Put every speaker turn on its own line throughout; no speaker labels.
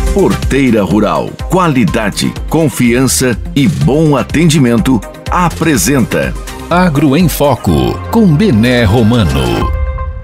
Porteira Rural, qualidade, confiança e bom atendimento, apresenta Agro em Foco, com Bené Romano.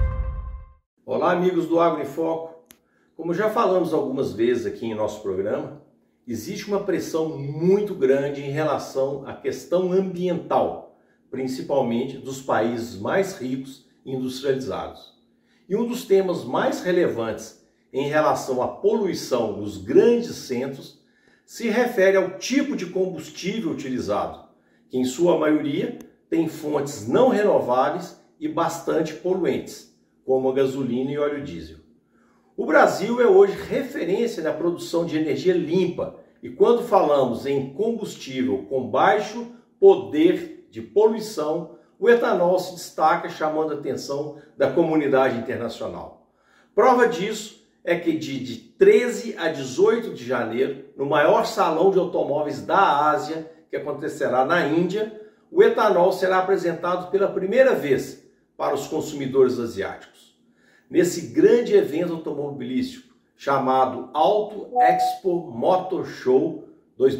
Olá, amigos do Agro em Foco. Como já falamos algumas vezes aqui em nosso programa, existe uma pressão muito grande em relação à questão ambiental, principalmente dos países mais ricos e industrializados. E um dos temas mais relevantes em relação à poluição nos grandes centros se refere ao tipo de combustível utilizado, que em sua maioria tem fontes não renováveis e bastante poluentes, como a gasolina e óleo diesel. O Brasil é hoje referência na produção de energia limpa e quando falamos em combustível com baixo poder de poluição, o etanol se destaca chamando a atenção da comunidade internacional. Prova disso é que de 13 a 18 de janeiro, no maior salão de automóveis da Ásia, que acontecerá na Índia, o etanol será apresentado pela primeira vez para os consumidores asiáticos. Nesse grande evento automobilístico chamado Auto Expo Motor Show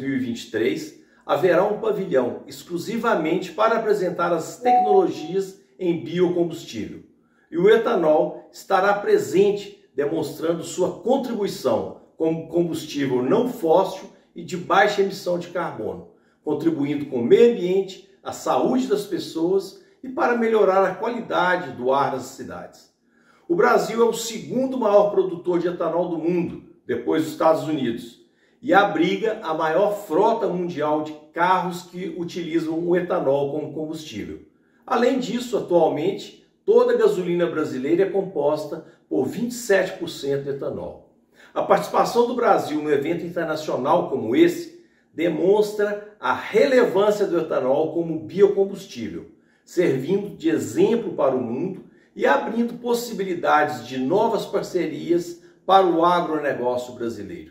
2023, haverá um pavilhão exclusivamente para apresentar as tecnologias em biocombustível. E o etanol estará presente, demonstrando sua contribuição como combustível não fóssil e de baixa emissão de carbono, contribuindo com o meio ambiente, a saúde das pessoas e para melhorar a qualidade do ar das cidades. O Brasil é o segundo maior produtor de etanol do mundo, depois dos Estados Unidos, e abriga a maior frota mundial de carros que utilizam o etanol como combustível. Além disso, atualmente, toda a gasolina brasileira é composta por 27% de etanol. A participação do Brasil no evento internacional como esse demonstra a relevância do etanol como biocombustível, servindo de exemplo para o mundo e abrindo possibilidades de novas parcerias para o agronegócio brasileiro.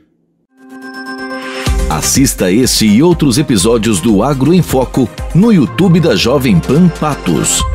Assista esse e outros episódios do Agro em Foco no YouTube da Jovem Pan Patos.